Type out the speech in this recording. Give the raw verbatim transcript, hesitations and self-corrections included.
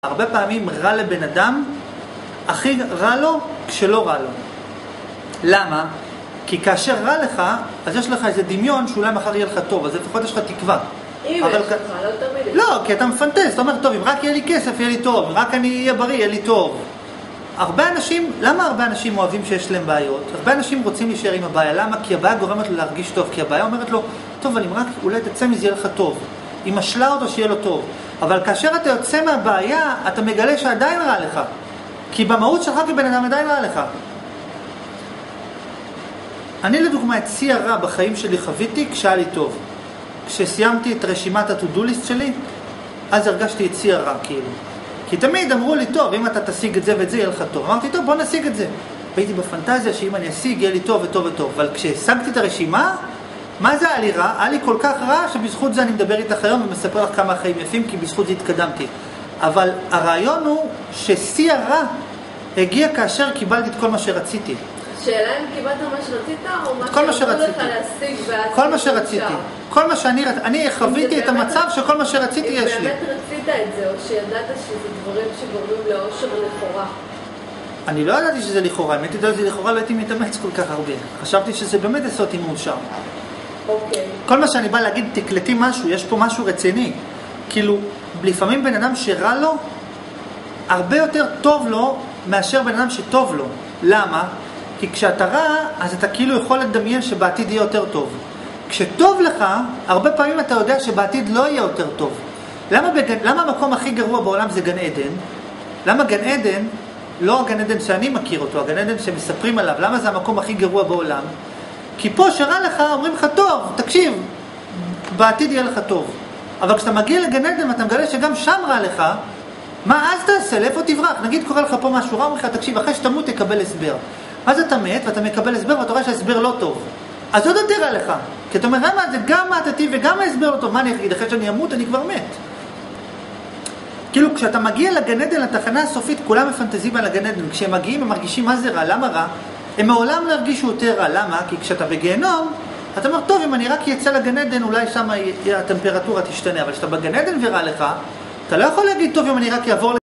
הרבה פעמים רע לבן אדם, הכי רע לו כשלא רע לו. למה? כי כאשר רע לך, אז יש לך איזה דמיון שאולי מחר יהיה לך טוב, אז לפחות יש לך תקווה. אם יש לך, לא תמיד. לא, כי אתה מפנטז, אתה אומר, טוב, אם רק יהיה לי כסף, יהיה לי טוב, אם רק אני אהיה בריא, יהיה לי טוב. הרבה אנשים, למה הרבה אנשים אוהבים שיש להם בעיות? הרבה אנשים רוצים להישאר עם הבעיה. למה? כי הבעיה גורמת לו להרגיש טוב, כי הבעיה אומרת לו, טוב, אני רק, אולי תצא מזה, יהיה לך טוב. היא משלה אותו שיהיה לו טוב. אבל כאשר אתה יוצא מהבעיה, אתה מגלה שעדיין רע לך. כי במהות שלך כבן אדם עדיין רע לך. אני לדוגמה את שיא הרע בחיים שלי חוויתי כשהיה לי טוב. כשסיימתי את רשימת ה-to-do list שלי, אז הרגשתי את שיא הרע כאילו. כי תמיד אמרו לי, טוב, אם אתה תשיג את זה ואת זה, יהיה לך טוב. אמרתי, טוב, בוא נשיג את זה. והייתי בפנטזיה שאם אני אשיג, יהיה לי טוב וטוב וטוב. אבל כשהשגתי את הרשימה, מה זה היה לי רע? היה לי כל כך רע שבזכות זה אני מדבר איתך היום ומספר לך כמה החיים יפים, כי בזכות זה התקדמתי. אבל הרעיון הוא ששיא הרע הגיע כאשר קיבלתי את כל מה שרציתי. שאלה אם קיבלת מה שרצית או מה כל מה שאמרו שרציתי. לך להשיג ואז... כל מה שרציתי. כל מה שאני רציתי. אני חוויתי את המצב שכל מה שרציתי יש לי. אם באמת רצית את זה, או שידעת שזה דברים שגורמים לאושר לכאורה. אני לא ידעתי שזה לכאורה. אם הייתי יודעת שזה לכאורה, לא הייתי מתאמץ כל כך הרבה. חשבתי שזה באמת עושה אותי מאושר. אוקיי. כל מה שאני בא להגיד, תקלטי משהו, יש פה משהו רציני. כאילו, לפעמים בן אדם שרע לו, הרבה יותר טוב לו מאשר בן אדם שטוב לו. למה? כי כשאתה רע, אז אתה כאילו יכול לדמיין שבעתיד יהיה יותר טוב. כשטוב לך, הרבה פעמים אתה יודע שבעתיד לא יהיה יותר טוב. למה, בגן, למה המקום הכי גרוע בעולם זה גן עדן? למה גן עדן, לא הגן עדן שאני מכיר אותו, הגן עדן שמספרים עליו, למה זה המקום הכי גרוע בעולם? כי פה שרע לך, אומרים לך, טוב, תקשיב, בעתיד יהיה לך טוב. אבל כשאתה מגיע לגן עדן, אתה מגלה שגם שם רע לך, מה אז תעשה? לאיפה תברח? נגיד קורא לך פה משהו רע, אומר לך, תקשיב, אחרי שתמות תקבל הסבר. אז אתה מת ואתה מקבל הסבר ואתה רואה שההסבר לא טוב. אז עוד יותר רע לך. כי אתה אומר, למה זה גם מעטתי וגם ההסבר לא טוב. מה אני אגיד? אחרי שאני אמות אני כבר מת. כאילו כשאתה מגיע לגן עדן, לתחנה הסופית, כולם מפנטזים על הגן עדן. כשהם מגיעים הם מרגישים מה זה רע, למה רע? הם מעולם לא הרגישו יותר רע. למה? כי כשאתה בגיהנום, אתה אומר, טוב, אם אני רק יצא לגן עדן, אולי שם הטמפרטורה תשתנה. אבל כשאתה בגן עדן ורע לך, אתה לא יכול להגיד, טוב, אם אני רק יעבור